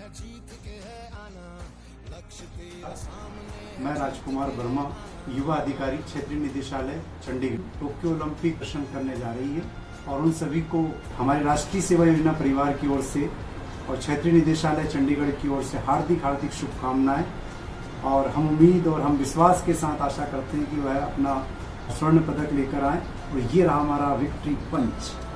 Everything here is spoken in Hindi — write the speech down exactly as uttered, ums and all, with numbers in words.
मैं राजकुमार वर्मा, युवा अधिकारी क्षेत्रीय निदेशालय चंडीगढ़, टोक्यो ओलंपिक दर्शन करने जा रही है और उन सभी को हमारे राष्ट्रीय सेवा योजना परिवार की ओर से और क्षेत्रीय निदेशालय चंडीगढ़ की ओर से हार्दिक हार्दिक शुभकामनाएं। और हम उम्मीद और हम विश्वास के साथ आशा करते हैं कि वह अपना स्वर्ण पदक लेकर आए और ये रहा हमारा विक्ट्री पंच।